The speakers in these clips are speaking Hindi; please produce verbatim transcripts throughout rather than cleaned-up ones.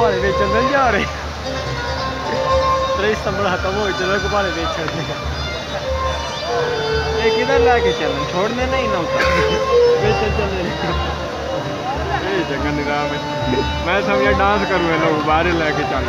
गुब्बारे बेचन नहीं जा रहे तेईस सितंबर खत्म हो चलो गुब्बारे बेचन ये किधर लाके चल छोड़ने नहीं ना उतर बेचन चल जगह निराम है मैं समझा डांस करूँ लोग गुब्बारे लेके चल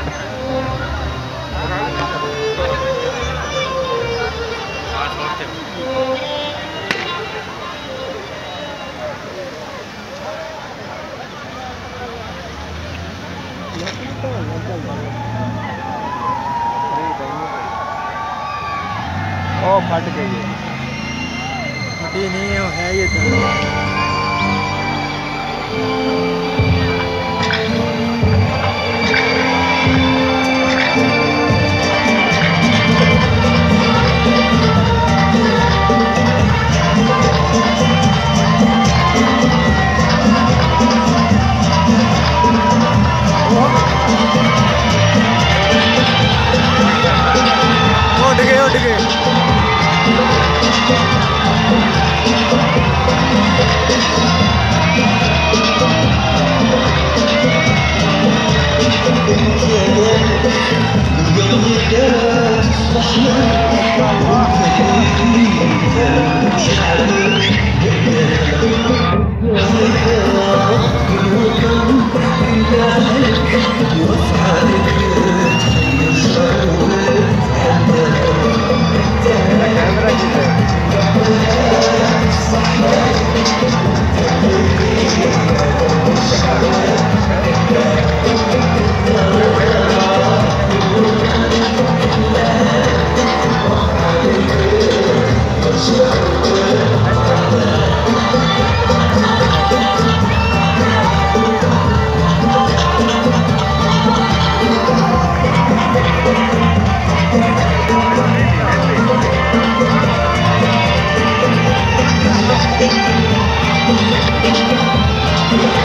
ओ फट गई है फटी नहीं है है ये तो उठ गए उठ गए We'll be right back.